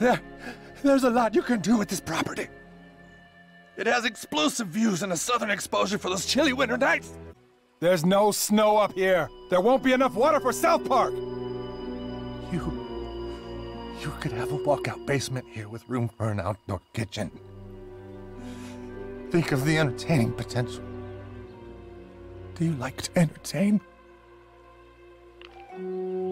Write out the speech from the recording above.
There's a lot you can do with this property. It has explosive views and a southern exposure for those chilly winter nights. There's no snow up here. There won't be enough water for South Park. You could have a walkout basement here with room for an outdoor kitchen. Think of the entertaining potential. Do you like to entertain?